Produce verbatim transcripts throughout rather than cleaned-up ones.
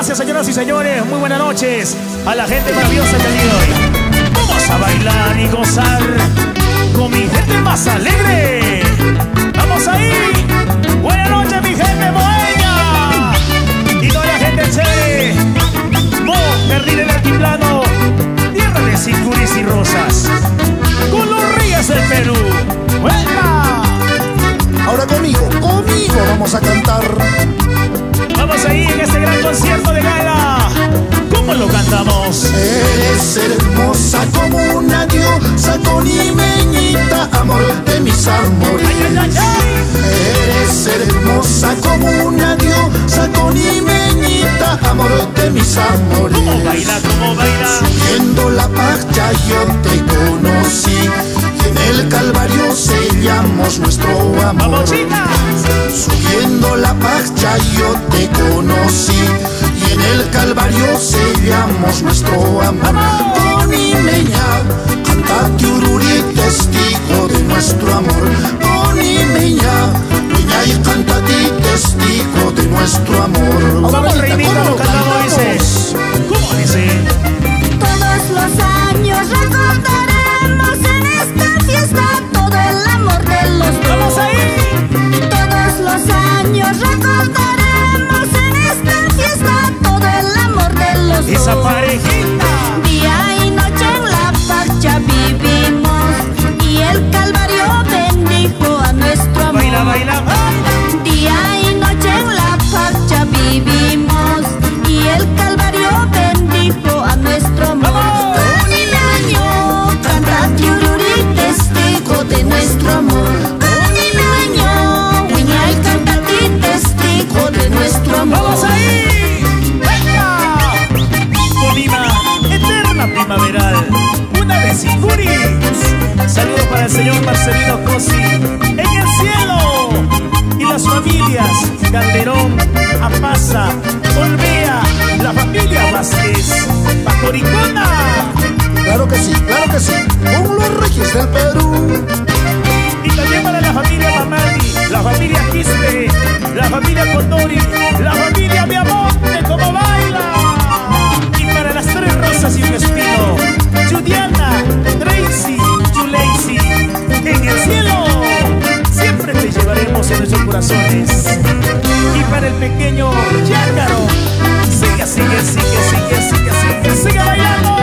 gracias, señoras y señores. Muy buenas noches a la gente maravillosa del día de hoy. Vamos a bailar y gozar con mi gente más alegre. Vamos ahí. Buenas noches, mi gente bohemia y toda la gente chévere. Monterrey del altiplano, tierra de sicuris y rosas, con los ríos del Perú. ¡Vuelta! Ahora conmigo, conmigo vamos a cantar. Vamos ahí en este gran concierto de gala. ¿Cómo lo cantamos? Eres hermosa como una diosa, con imeñita, amor de mis amores. Ay, ay, ay, ay. Eres hermosa como una diosa, con imeñita, amor de mis amores. ¿Cómo baila, cómo baila? Subiendo la pacha yo te conocí, y en el Calvario sellamos nuestro amor. ¡Vamos, chicas! Subiendo la pacha yo te conocí, y en el Calvario sellamos nuestro amor. Con Imeña, canta Tiururi, testigo de nuestro amor. Con Imeña, Imeña y canta ti, testigo de nuestro amor. ¿Cómo, reinita, lo cantamos, dices? ¿Cómo dice? Todos los años recordaremos en esta fiesta todo el amor de los dos. ¡Vamos ahí! Todos los años recordaremos en esta fiesta todo el amor de los dos. Esa parejita. Día y noche en la pacha vivimos y el Calvario bendijo a nuestro amor. Baila, baila, baila. Día y noche en la pacha vivimos y el Calvario bendijo a nuestro amor. Con Imeño, canta Tiururi, testigo de nuestro amor. Con Imeño, Wiñay, canta ti, testigo de nuestro amor. ¡Vamos ahí! ¡Venga! Comima, eterna primaveral, una de sicuris. Saludos para el señor Marcelino Cosi en el cielo. Y las familias Calderón, Apaza, Olvea, la familia Vázquez, Pacoricona. Claro que sí, claro que sí, con los reyes del Perú. Y también para la familia Mamani, la familia Quispe, la familia Condori, la familia Miamonte, como baila. Y para las tres rosas y un espino, Judiana, Tracy, Juleisi, en el cielo siempre te llevaremos en nuestros corazones. Y para el pequeño Yácaro, sigue, sigue, sigue, sigue, sigue, sigue, sigue bailando.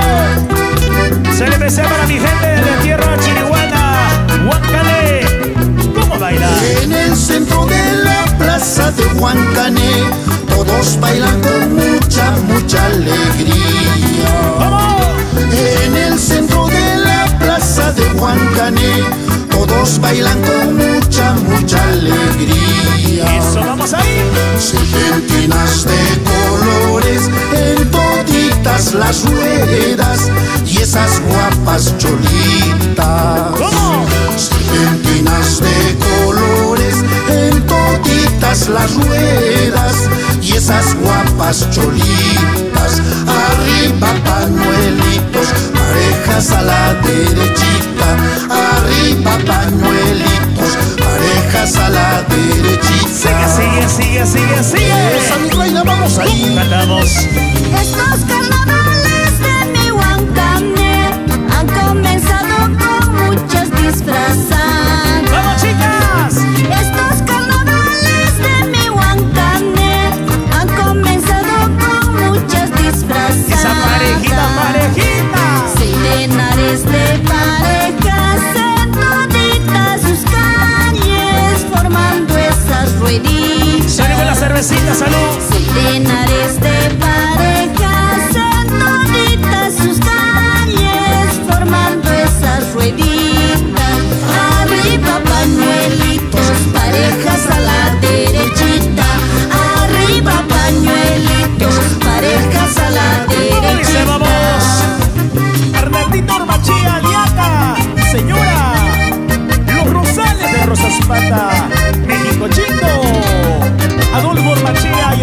Se le desea para mi gente de la tierra chirihuana, Huancané. ¿Cómo baila? En el centro de la plaza de Huancané, todos bailan con mucha, mucha alegría. ¡Vamos! En el centro de la plaza de Huancané, todos bailan con mucha, mucha alegría. Eso, vamos ahí. Serpentinas de colores en toditas las ruedas y esas guapas cholitas. ¿Cómo? Serpentinas de colores en toditas las ruedas y esas guapas cholitas. Arriba pañuelitos, parejas a la derechita. Arriba pañuelitos, parejas a la derechita. Sigue, sigue, sigue, sigue, sigue. Esa mi reina, vamos ahí. Cantamos. Estos carnavales de mi Huancané han comenzado con muchas disfrazas. ¡Vamos, chicas! Estos carnavales de mi Huancané han comenzado con muchas disfrazas. Esa parejita, parejita. Centenares de parejas en toditas sus calles formando esas rueditas. Sale con la cervecita, salud. Centenares de parejas en toditas sus calles formando esas rueditas. Arriba pañuelitos, parejas a la derechita. Arriba pañuelitos, parejas a la Dice, derechita. vamos. Hernandito Ormachía, Aliaca, señora. Los Rosales de Rosas Pata, México Chico. Adolfo Ormachía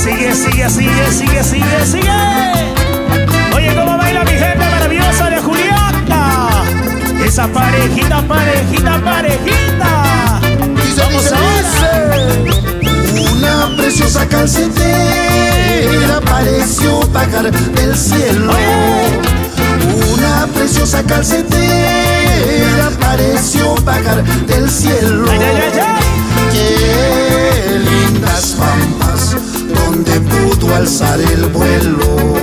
sigue, sigue, sigue, sigue, sigue, sigue. Oye, cómo baila mi gente maravillosa de Juliaca. Esa parejita, parejita, parejita. Dice, Vamos dice, ahora. dice. Una preciosa calcetera pareció bajar del cielo. Una preciosa calcetera pareció bajar del cielo. Ay, ay, ay, ay. Qué lindas pampas donde pudo alzar el vuelo.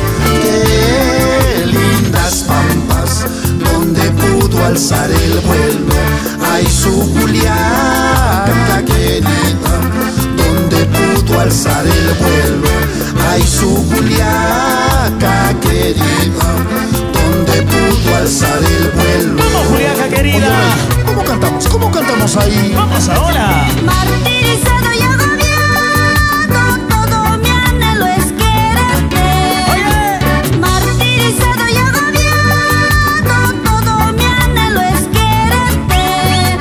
Qué lindas pampas donde pudo alzar el vuelo. Ay, su Juliaca querida, donde pudo alzar el vuelo. Ay, su Juliaca querida, donde pudo alzar el vuelo. Vamos, Juliaca querida. Oye, ¿cómo cantamos? ¿Cómo cantamos ahí? Vamos ahora. Martirizado y agobiado, todo mi anhelo es quererte. Oye. Martirizado y agobiado, todo mi anhelo es quererte.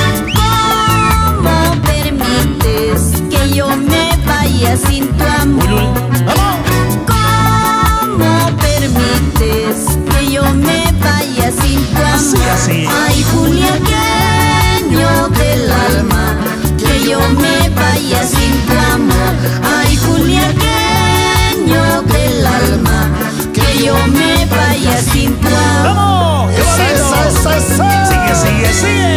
¿Cómo permites que yo me vaya sin tu amor? Vamos. ¿Cómo permites que yo me vaya sin tu amor? Así, así. Ay, juliaqueño del alma, que yo me vaya sin tu amor. Ay, juliaqueño del alma, que yo me vaya sin tu amor. Vamos. ¡Qué Esa, bonito! esa, esa, esa. Sigue, sigue, sigue.